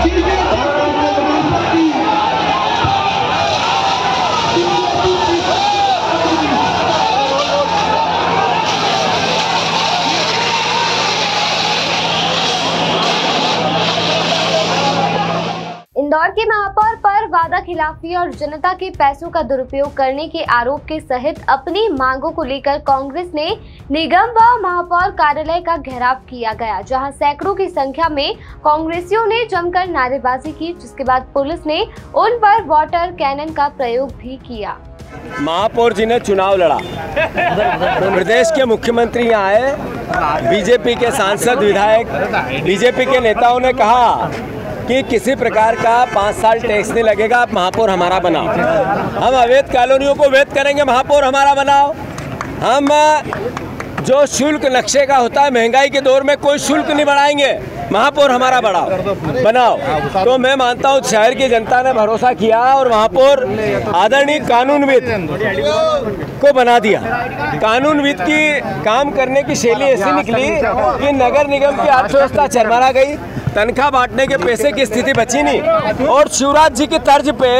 इंदौर के महापौर पर वादा खिलाफी और जनता के पैसों का दुरुपयोग करने के आरोप के सहित अपनी मांगों को लेकर कांग्रेस ने निगम व महापौर कार्यालय का घेराव किया गया, जहां सैकड़ों की संख्या में कांग्रेसियों ने जमकर नारेबाजी की, जिसके बाद पुलिस ने उन पर वाटर कैनन का प्रयोग भी किया। महापौर जी ने चुनाव लड़ा, प्रदेश के मुख्यमंत्री यहाँ आए, बीजेपी के सांसद विधायक, बीजेपी के नेताओं ने कहा कि किसी प्रकार का 5 साल टैक्स नहीं लगेगा, आप महापौर हमारा बनाओ। हम अवैध कॉलोनियों को वैध करेंगे, महापौर हमारा बनाओ। हम जो शुल्क नक्शे का होता है, महंगाई के दौर में कोई शुल्क नहीं बढ़ाएंगे, महापौर हमारा बनाओ। तो मैं मानता हूँ शहर की जनता ने भरोसा किया और महापौर आदरणीय कानूनविद को बना दिया। कानूनविद की काम करने की शैली ऐसी निकली कि नगर निगम की अर्थव्यवस्था चरमरा गई, तनख्वाह बांटने के पैसे की स्थिति बची नहीं, और शिवराज जी की तर्ज पे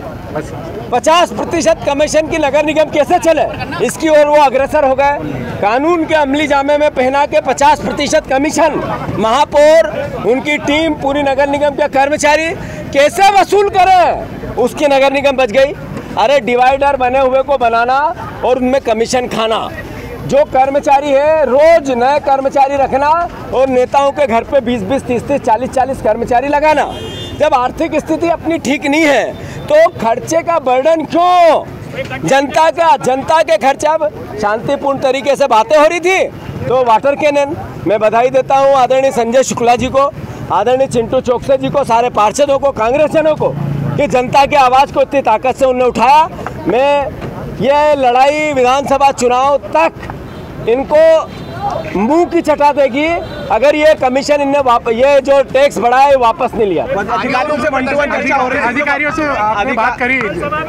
50% कमीशन की नगर निगम कैसे चले, इसकी ओर वो अग्रसर हो गए। कानून के अमली जामे में पहना के 50% कमीशन महापौर, उनकी टीम, पूरी नगर निगम के कर्मचारी कैसे वसूल करें, उसकी नगर निगम बच गई। अरे डिवाइडर बने हुए को बनाना और उनमें कमीशन खाना, जो कर्मचारी है रोज नए कर्मचारी रखना और नेताओं के घर पे 20-20, 30-30, 40-40 कर्मचारी लगाना। जब आर्थिक स्थिति अपनी ठीक नहीं है तो खर्चे का बर्डन क्यों जनता के खर्चे। अब शांतिपूर्ण तरीके से बातें हो रही थी तो वाटर कैनन, मैं बधाई देता हूँ आदरणीय संजय शुक्ला जी को, आदरणीय चिंटू चौकसे जी को, सारे पार्षदों को, कांग्रेसजनों को, कि जनता की आवाज़ को इतनी ताकत से उन्होंने उठाया। मैं ये लड़ाई विधानसभा चुनाव तक इनको मुंह की चटा देगी अगर ये कमीशन इनने ये जो टैक्स बढ़ा है वापस नहीं लिया। अधिकारियों से 1-to-1 चर्चा हो रही है, अधिकारियों से आपने बात करी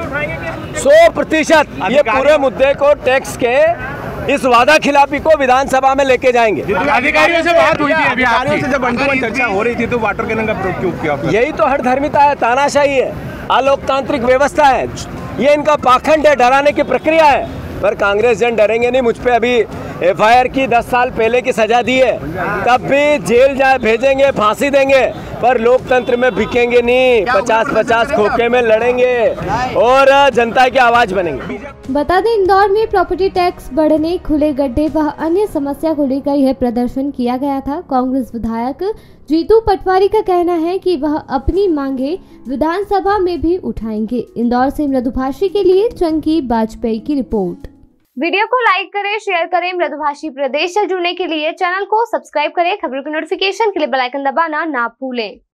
100% ये पूरे मुद्दे को टैक्स के इस वादा खिलाफी को विधानसभा में लेके जाएंगे। अधिकारियों से बात हुई थी अभी, अधिकारियों से जब 1-to-1 चर्चा हो रही थी तो वाटर कैनन का प्रयोग क्यों किया? यही तो हठधर्मिता है, तानाशाही है, अलोकतांत्रिक व्यवस्था है, ये इनका पाखंड है, डराने की प्रक्रिया है। पर कांग्रेस जन डरेंगे नहीं। मुझ पे अभी FIR की 10 साल पहले की सजा दी है, तब भी जेल भेजेंगे, फांसी देंगे, पर लोकतंत्र में बिकेंगे नहीं। 50-50 खोखे में लड़ेंगे और जनता की आवाज बनेंगे। बता दें, इंदौर में प्रॉपर्टी टैक्स बढ़ने, खुले गड्ढे व अन्य समस्या को लेकर यह प्रदर्शन किया गया था। कांग्रेस विधायक जीतू पटवारी का कहना है कि वह अपनी मांगे विधानसभा में भी उठाएंगे। इंदौर से मृदुभाषी के लिए चंकी बाजपेयी की रिपोर्ट। वीडियो को लाइक करें, शेयर करें। मृदुभाषी प्रदेश से जुड़ने के लिए चैनल को सब्सक्राइब करें। खबरों की नोटिफिकेशन के लिए बेल आइकन दबाना ना भूलें।